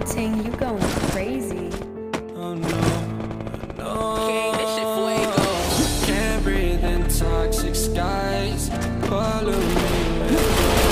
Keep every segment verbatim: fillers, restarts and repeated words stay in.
Ting, you going crazy. Oh no, no. Gang, this shit fuego. Can't breathe in toxic skies. Follow me with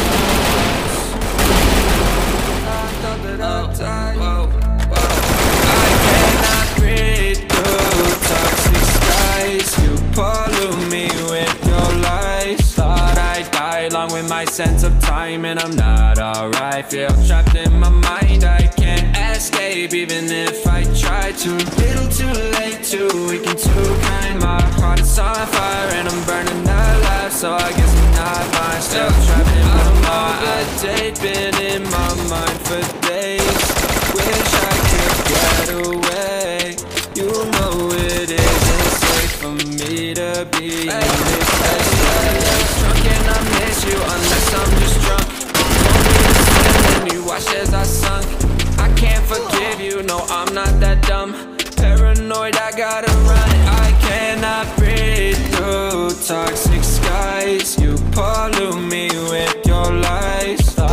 I thought that I'd die. Whoa, whoa. I cannot breathe through toxic skies. You pollute me with your lies. Thought I'd die along with my sense of time, and I'm not alright. Feel trapped in my mind, I can't escape even if I try to. Little too late, too weak and too kind. My heart is on fire and I'm burning alive, so I guess I'm not fine. Still trapped in my mind. A date been in my mind for days. Wish I could get away. You know it isn't safe for me to be in this place. Drunk and I miss you unless I'm just drunk. Want me to you watch as I sunk. I can't forgive you, no I'm not that dumb. Paranoid, I gotta run. I cannot breathe through toxic skies. You pollute me with your lies. Thought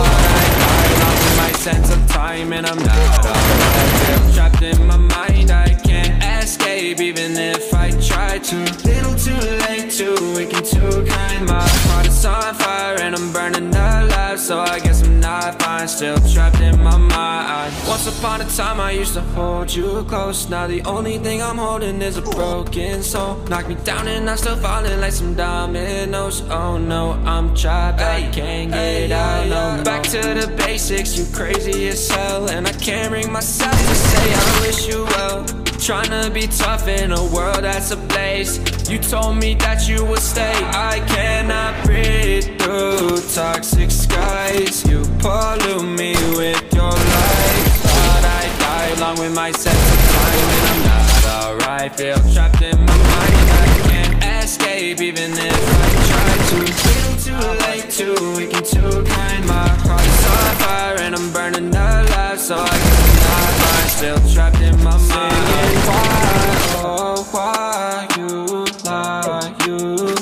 I lost my sense of time, and I'm not alright. Feel trapped in my mind, I can't escape even if I try to. Little too late, too weak and too kind. My heart is on fire and I'm burning alive, so I guess I'm not fine. Still trapped in my mind. Once upon a time I used to hold you close. Now the only thing I'm holding is a broken soul. Knock me down and I'm still falling like some dominoes. Oh no, I'm trapped, I can't get out no more. Back to the basics, you crazy as hell, and I can't bring myself to say I wish you well. Tryna be tough in a world that's ablaze. You told me that you would stay. I cannot breathe through toxic skies. You pollute me with your lies. Thought I'd die along with my sense of time, and I'm not alright. Feel trapped in my mind, I can't escape even if I try to. Little too late, too weak and too kind. My heart is on fire and I'm burning alive, so I guess I'm not fine. Still trapped in my mind. Why, oh why you lie, you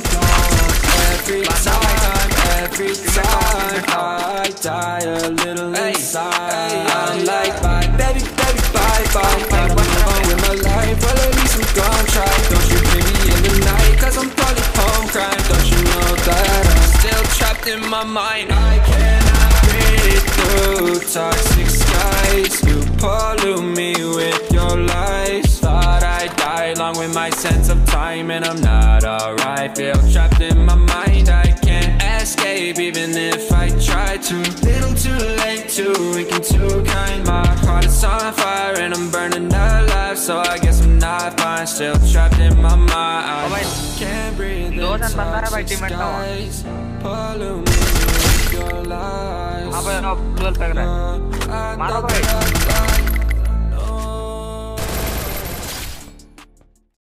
lie. Every time, every time I die a little inside. I'm like bye, baby, baby, bye, bye. Gotta move on with my life, well at least I'm gonna try. Don't you bring me in the night, cause I'm probably home crying. Don't you know that I'm still trapped in my mind. I cannot breathe through toxic skies. You pollute me with your lies. Thought I'd die along with my sense of time, and I'm not alright. Feel trapped in my mind, I can't escape even if I try to. Little too late, too weak and too kind. My heart is on fire and I'm burning alive, so I guess I'm not fine. Still trapped in my mind. Can't breathe in toxic skies. Pollute me with your lies. Apa yang duel pengen? Mana boy?